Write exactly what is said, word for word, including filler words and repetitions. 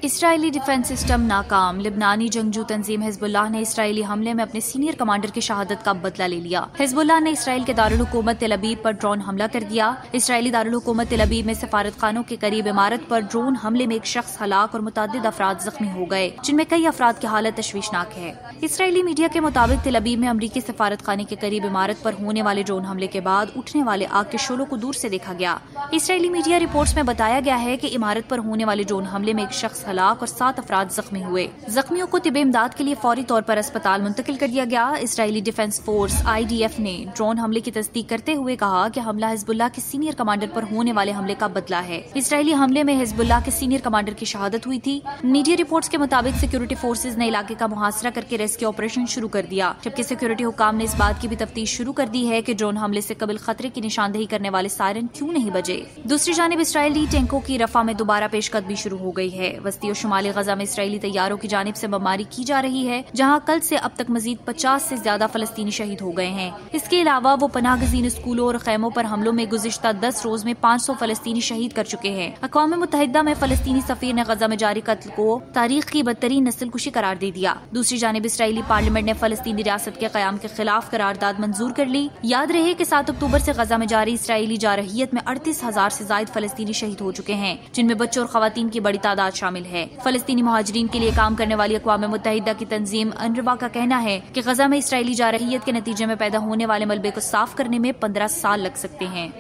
Israeli defence system नाकाम। लिबनानी जंगजू तंजीम Hezbollah ने Israeli हमले में अपने सीनियर कमांडर की शहादत का बदला ले लिया। हिजबुल्लाह ने इसराइल के दारुल हुकूमत तेल अवीव पर ड्रोन हमला कर दिया। इसराइली दारुल हुकूमत तेल अवीव में सफारत खानों के करीब इमारत पर ड्रोन हमले में एक शख्स हलाक और मुतअद्दिद अफराद जख्मी हो गए, जिनमें कई अफराद की हालत तशवीशनाक है। इसराइली मीडिया के मुताबिक तेल अवीव में अमरीकी सफारत खाने के करीब इमारत पर होने वाले ड्रोन हमले के बाद उठने वाले आग के शोलों को दूर से देखा गया। इसराइली मीडिया रिपोर्ट्स में बताया गया है कि इमारत पर होने वाले ड्रोन हमले में एक शख्स हलाक और सात अफराद जख्मी हुए। जख्मियों को तिब्बे इमदाद के लिए फौरी तौर पर अस्पताल मुंतकिल कर दिया गया। Israeli defence force I D F ने ड्रोन हमले की तस्दीक करते हुए कहा कि हमला हिजबुल्लाह के सीनियर कमांडर पर होने वाले हमले का बदला है। इसराइली हमले में हिजबुल्लाह के सीनियर कमांडर की शहादत हुई थी। मीडिया रिपोर्ट्स के मुताबिक सिक्योरिटी फोर्सेज ने इलाके का मुहासरा करके रेस्क्यू ऑपरेशन शुरू कर दिया, जबकि सिक्योरिटी हुकाम ने इस बात की भी तफ्तीश शुरू कर दी है कि ड्रोन हमले से कबल खतरे की निशानदेही करने वाले सायरन क्यों नहीं बजे। दूसरी जानिब इसराइली टैंकों की रफा में दोबारा पेशकदमी शुरू हो गई है। वस्ती और शुमाली गजा में इसराइली तैयारों की जानिब से बमबारी की जा रही है, जहां कल से अब तक मजीद पचास से ज्यादा फलस्तीनी शहीद हो गए हैं। इसके अलावा वो पनाह गजीन स्कूलों और खैमों पर हमलों में गुज़िश्ता दस रोज में पाँच सौ फलस्तीनी शहीद कर चुके हैं। अक़वाम मुत्तहिदा में फलस्तीनी सफीर ने गजा में जारी कत्ल को तारीख की बदतरीन नस्लकुशी करार दे दिया। दूसरी जानिब इसराइली पार्लियामेंट ने फलस्तीनी रियासत के क़याम के खिलाफ करारदाद मंजूर कर ली। याद रहे कि सात अक्टूबर से गजा में जारी इसराइली जारहियत में अड़तीस हजार से ज्यादा फलस्तीनी शहीद हो चुके हैं, जिनमें बच्चों और खवातीन की बड़ी तादाद शामिल है। फलस्तीनी मुहाजिरीन के लिए काम करने वाली अक़वाम मुत्तहिदा की तंजीम अनरवा का कहना है कि गजा में इसराइली जारहियत के नतीजे में पैदा होने वाले मलबे को साफ करने में पंद्रह साल लग सकते हैं।